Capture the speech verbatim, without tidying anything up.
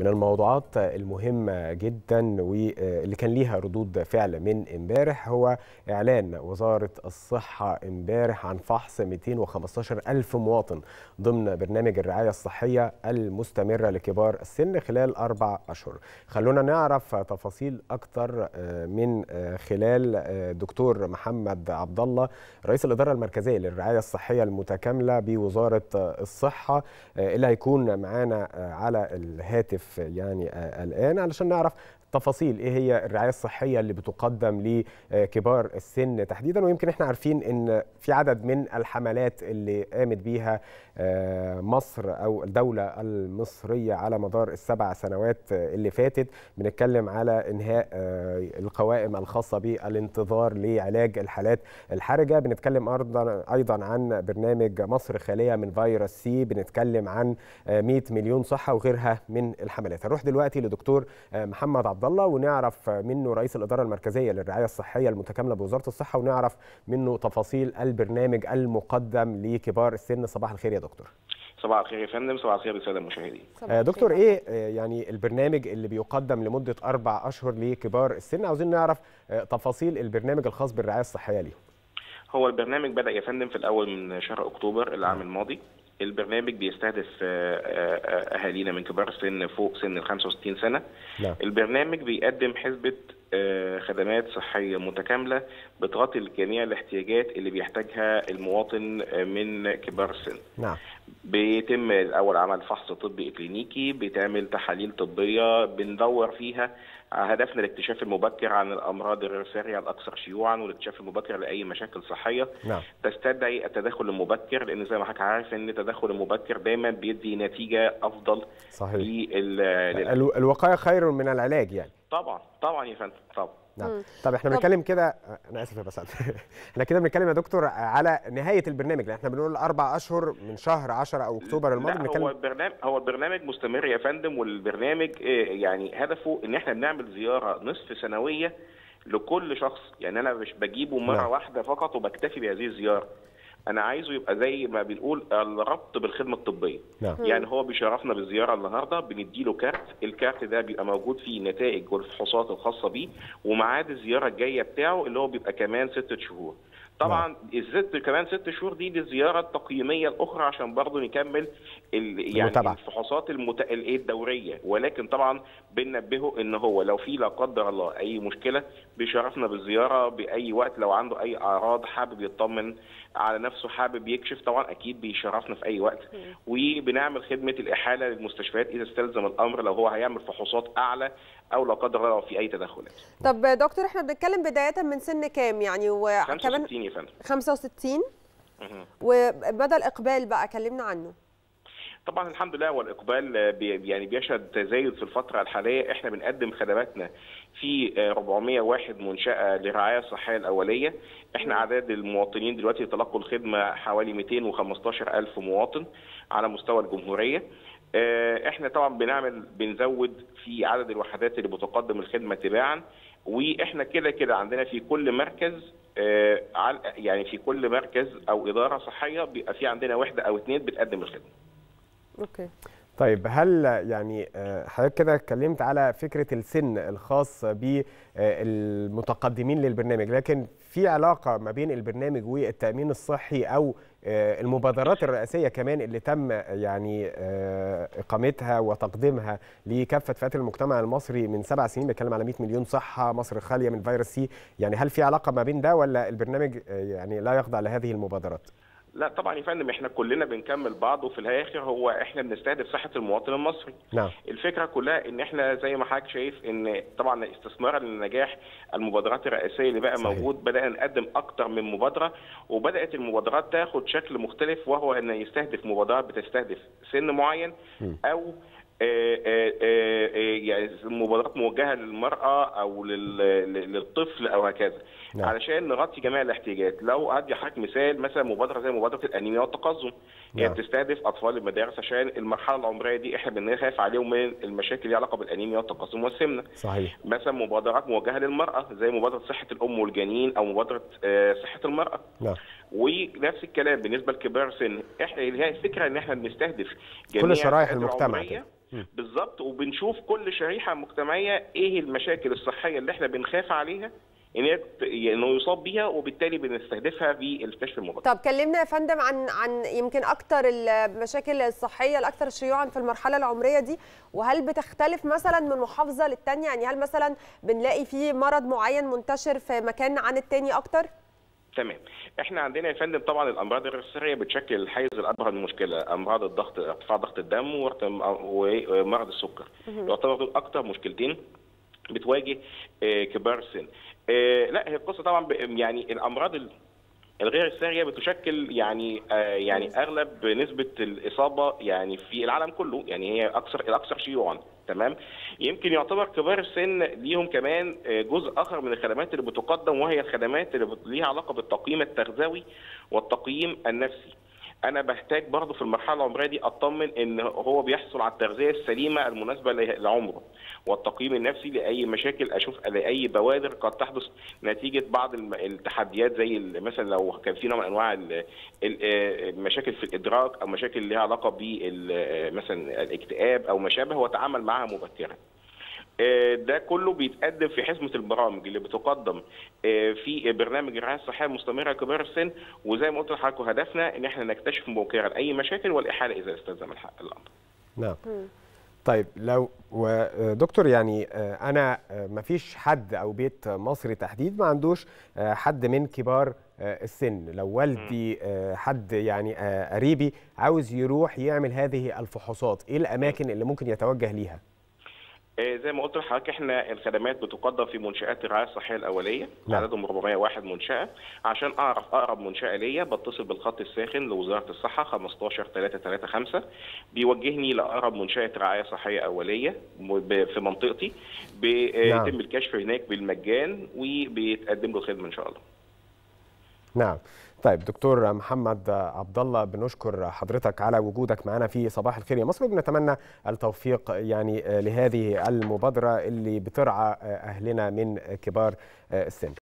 من الموضوعات المهمة جدا واللي كان ليها ردود فعل من امبارح هو إعلان وزارة الصحة امبارح عن فحص مئتين وخمستاشر ألف مواطن ضمن برنامج الرعاية الصحية المستمرة لكبار السن خلال أربع أشهر. خلونا نعرف تفاصيل أكتر من خلال دكتور محمد عبد الله رئيس الإدارة المركزية للرعاية الصحية المتكاملة بوزارة الصحة اللي هيكون معانا على الهاتف يعني الآن علشان نعرف تفاصيل ايه هي الرعايه الصحيه اللي بتقدم لكبار السن تحديدا. ويمكن احنا عارفين ان في عدد من الحملات اللي قامت بيها مصر او الدوله المصريه على مدار السبع سنوات اللي فاتت. بنتكلم على انهاء القوائم الخاصه بالانتظار لعلاج الحالات الحرجه، بنتكلم ايضا عن برنامج مصر خاليه من فيروس سي، بنتكلم عن مئة مليون صحه وغيرها من الحملات. هنروح دلوقتي لدكتور محمد عبد الله ونعرف منه رئيس الإدارة المركزية للرعاية الصحية المتكاملة بوزارة الصحة، ونعرف منه تفاصيل البرنامج المقدم لكبار السن. صباح الخير يا دكتور. صباح الخير يا فندم، صباح الخير للسادة المشاهدين. دكتور، ايه يعني البرنامج اللي بيقدم لمدة أربع أشهر لكبار السن؟ عاوزين نعرف تفاصيل البرنامج الخاص بالرعاية الصحية ليهم. هو البرنامج بدأ يا فندم في الأول من شهر أكتوبر العام الماضي. البرنامج بيستهدف اهالينا من كبار السن فوق سن ال خمسة وستين سنه. نعم. البرنامج بيقدم حزبه خدمات صحيه متكامله بتغطي جميع الاحتياجات اللي بيحتاجها المواطن من كبار السن. نعم. بيتم الاول عمل فحص طبي اكلينيكي، بتعمل تحاليل طبيه بندور فيها هدفنا الاكتشاف المبكر عن الامراض الرئويه الاكثر شيوعا والاكتشاف المبكر لاي مشاكل صحيه. نعم. تستدعي التدخل المبكر، لان زي ما حضرتك عارف ان التدخل المبكر دايما بيدي نتيجه افضل. صحيح. لل... الوقايه خير من العلاج يعني. طبعا طبعا يا فندم طبعا. نعم. طب احنا بنتكلم كده، انا اسف يا بسعد احنا كده بنتكلم يا دكتور على نهايه البرنامج، لان احنا بنقول اربع اشهر من شهر عشرة او اكتوبر الماضي. بنتكلم هو البرنامج هو البرنامج مستمر يا فندم، والبرنامج يعني هدفه ان احنا بنعمل زياره نصف سنويه لكل شخص. يعني انا مش بجيبه مره نعم. واحده فقط وبكتفي بهذه الزياره، انا عايزه يبقى زي ما بنقول الربط بالخدمه الطبيه. نعم. يعني هو بيشرفنا بالزياره النهارده، بنديله كارت، الكارت ده بيبقى موجود فيه النتائج والفحوصات الخاصه بيه وميعاد الزياره الجايه بتاعه اللي هو بيبقى كمان ست شهور. طبعا الست كمان ست شهور دي للزياره التقييميه الاخرى عشان برضه نكمل يعني المتابعة. الفحوصات المت... الدوريه، ولكن طبعا بننبهه ان هو لو في لا قدر الله اي مشكله بيشرفنا بالزياره باي وقت. لو عنده اي اعراض حابب يطمن على نفسه حابب يكشف طبعا اكيد بيشرفنا في اي وقت. وبنعمل خدمه الاحاله للمستشفيات اذا استلزم الامر، لو هو هيعمل فحوصات اعلى او لا قدر الله لو في اي تدخلات. طب دكتور، احنا بنتكلم بدايه من سن كام يعني؟ وكمان خمسة وستين يا فندم. خمسة وستين. وبدا الاقبال بقى كلمنا عنه. طبعا الحمد لله، والاقبال بي يعني بيشهد تزايد في الفتره الحاليه. احنا بنقدم خدماتنا في أربعمئة وواحد منشاه للرعايه الصحيه الاوليه. احنا اعداد المواطنين دلوقتي يتلقوا الخدمه حوالي مئتين وخمستاشر ألف مواطن على مستوى الجمهوريه. احنا طبعا بنعمل بنزود في عدد الوحدات اللي بتقدم الخدمه تباعا. واحنا كده كده عندنا في كل مركز يعني في كل مركز او اداره صحيه بيبقى في عندنا وحده او اثنين بتقدم الخدمه. اوكي. طيب، هل يعني حضرتك كده اتكلمت على فكره السن الخاص بالمتقدمين للبرنامج، لكن في علاقه ما بين البرنامج والتامين الصحي او المبادرات الرئاسيه كمان اللي تم يعني اقامتها وتقديمها لكافه فئات المجتمع المصري من سبع سنين؟ بتكلم على مئة مليون صحه، مصر خاليه من فيروس سي. يعني هل في علاقه ما بين ده ولا البرنامج يعني لا يخضع لهذه المبادرات؟ لا طبعا يا فندم، احنا كلنا بنكمل بعض، وفي الاخر هو احنا بنستهدف صحه المواطن المصري. نعم. الفكره كلها ان احنا زي ما حضرتك شايف ان طبعا استثمارا لنجاح المبادرات الرئاسيه اللي بقى صحيح. موجود، بدانا نقدم اكتر من مبادره، وبدات المبادرات تاخد شكل مختلف، وهو ان يستهدف مبادرات بتستهدف سن معين م. او آآ آآ يعني مبادرات موجهه للمراه او للطفل او هكذا. نعم. علشان نغطي جميع الاحتياجات. لو هدي حضرتك مثال، مثلا مبادره زي مبادره الانيميا والتقزم. نعم. هي بتستهدف اطفال المدارس عشان المرحله العمريه دي احنا بنخاف عليهم من المشاكل اللي علاقه بالانيميا والتقزم والسمنه. صحيح. مثلا مبادرات موجهه للمراه زي مبادره صحه الام والجنين او مبادره صحه المراه. نعم. ونفس الكلام بالنسبه لكبار السن. احنا هي الفكره ان احنا بنستهدف كل شرائح المجتمع كده. بالظبط، وبنشوف كل شريحه مجتمعيه ايه المشاكل الصحيه اللي احنا بنخاف عليها ان هي انه يصاب بيها، وبالتالي بنستهدفها في الكشف المبكر. طب كلمنا يا فندم عن عن يمكن اكتر المشاكل الصحيه الاكثر شيوعا في المرحله العمريه دي، وهل بتختلف مثلا من محافظه للتانيه؟ يعني هل مثلا بنلاقي في مرض معين منتشر في مكان عن التاني اكتر؟ تمام. احنا عندنا يا فندم طبعا الامراض السريه بتشكل الحيز الاكبر من المشكله، امراض الضغط، ارتفاع ضغط الدم ومرض السكر. يعتبر دول اكتر مشكلتين بتواجه كبار السن. لا هي القصه طبعا يعني الامراض الغير الساريه بتشكل يعني يعني اغلب نسبه الاصابه يعني في العالم كله، يعني هي اكثر الاكثر شيوعا. تمام. يمكن يعتبر كبار السن ليهم كمان جزء اخر من الخدمات اللي بتقدم، وهي الخدمات اللي ليها علاقه بالتقييم التغذوي والتقييم النفسي. انا بحتاج برضه في المرحله العمريه دي اطمن ان هو بيحصل على التغذيه السليمه المناسبه لعمره، والتقييم النفسي لاي مشاكل اشوف لاي بوادر قد تحدث نتيجه بعض التحديات، زي مثلا لو كان في نوع من انواع المشاكل في الادراك او مشاكل لها علاقه مثلا الاكتئاب او ما شابه، واتعامل معها مبكرا. ده كله بيتقدم في حزمه البرامج اللي بتقدم في برنامج الرعايه الصحيه المستمره لكبار السن، وزي ما قلت لحضرتك هدفنا ان احنا نكتشف مبكرا اي مشاكل والاحاله اذا استلزم الامر. نعم. طيب لو دكتور يعني انا ما فيش حد او بيت مصري تحديد ما عندوش حد من كبار السن، لو والدي حد يعني قريبي عاوز يروح يعمل هذه الفحوصات، ايه الاماكن اللي ممكن يتوجه ليها؟ زي ما قلت لحضرتك احنا الخدمات بتقدم في منشآت الرعايه الصحيه الاوليه، عددهم أربعمائة وواحد منشأة. عشان اعرف اقرب منشأة ليا بتصل بالخط الساخن لوزاره الصحه خمستاشر تلاتة تلاتة خمسة، بيوجهني لاقرب منشأة رعايه صحيه اوليه في منطقتي، بيتم الكشف هناك بالمجان وبيتقدم له الخدمه ان شاء الله. نعم. طيب دكتور محمد عبد الله، بنشكر حضرتك على وجودك معنا في صباح الخير يا مصر، وبنتمنى التوفيق يعني لهذه المبادرة اللي بترعى أهلنا من كبار السن.